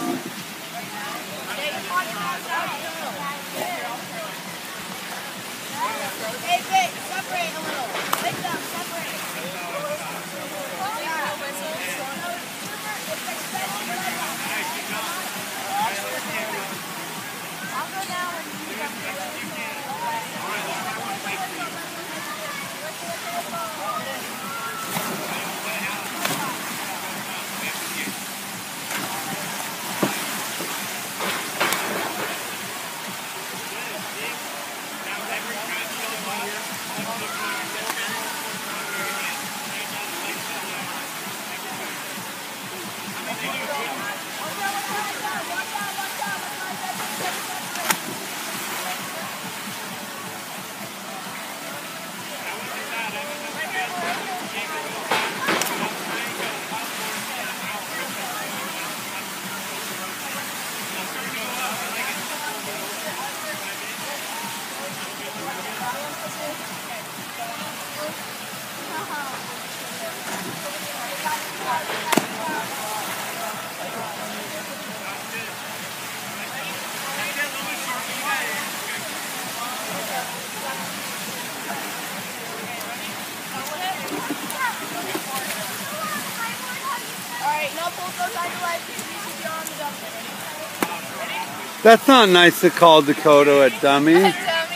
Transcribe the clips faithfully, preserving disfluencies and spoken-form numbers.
Hey, Vic, separate a little. Wake up, separate. I'll go down and you can That's not nice to call Dakota a dummy. Sorry,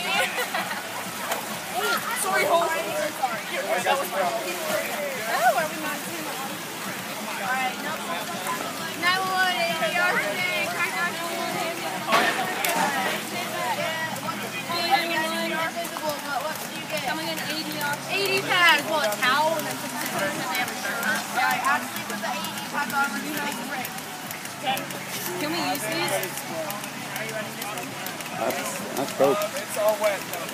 hold on. Oh, are we not doing that? Alright, no. nine one one, A P R today. Crack down to one. Coming in eighty eighty tags. Well, a towel and then some scissors and they have a shirt. Yeah, I actually put the eighty tag on when you make a break. Okay. Can we use these? That's, that's dope. It's all wet.